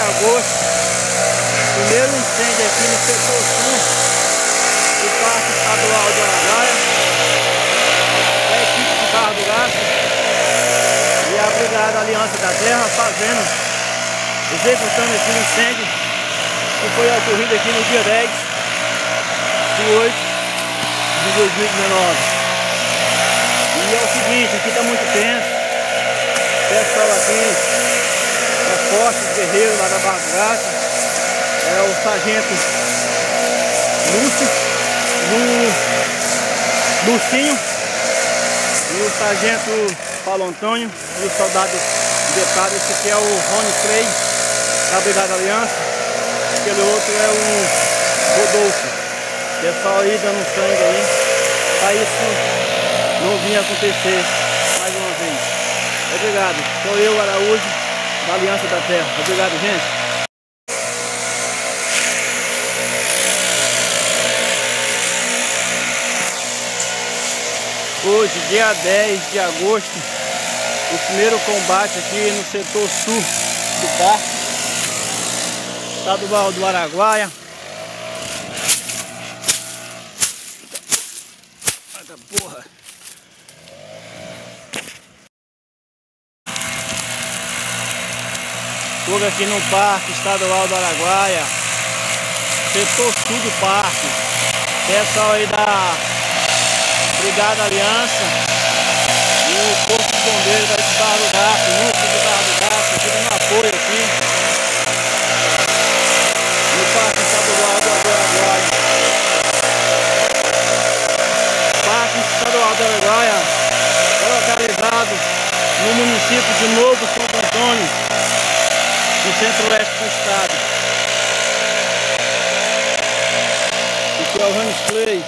agosto. Primeiro incêndio aqui no setor sul do Parque Estadual do Araguaia. É a equipe do Carro do Gasto e a Brigada Aliança da Terra executando esse incêndio que foi ocorrido aqui no dia 10 de 8 de 2019. E é o seguinte, aqui está muito tenso. O pessoal aqui é forte, guerreiro lá da Barra do Gasto. É o sargento Lucinho e o sargento Paulo Antônio e o soldado deputado. Esse aqui é o Rony Clay da Brigada Aliança. Aquele outro é o Rodolfo. Pessoal aí dando sangue aí para isso não vir acontecer mais uma vez. Obrigado. Sou eu, Araújo, da Aliança da Terra. Obrigado, gente. Hoje, dia 10 de agosto, o primeiro combate aqui no setor sul do Parque Estadual do Araguaia. Eita porra! Fogo aqui no Parque Estadual do Araguaia, setor sul do parque. Pessoal aí da Brigada Aliança e o Corpo de Bombeiros da Barra do Gasto, o núcleo de Barra do Gasto, aqui dando apoio aqui no Parque Estadual do Araguaia. Parque Estadual do Araguaia é localizado no município de Novo Santo Antônio, no centro-oeste do estado. Aqui é o Rony Clay,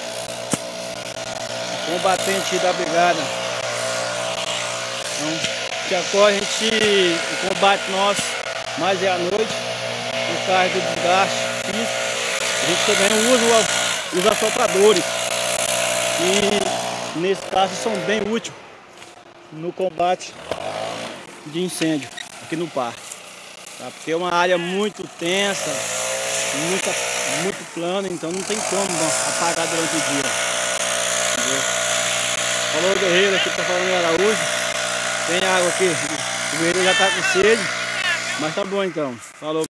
combatente da brigada. Então, que ocorre o combate nosso mais é à noite, por causa do desgaste físico. A gente também usa os assopradores, e nesse caso são bem úteis no combate de incêndio aqui no parque, tá? Porque é uma área muito tensa, muito plana, então não tem como apagar durante o dia. Falou, guerreiro, aqui tá falando em Araújo. Tem água aqui, o guerreiro já tá com sede, mas tá bom então. Falou.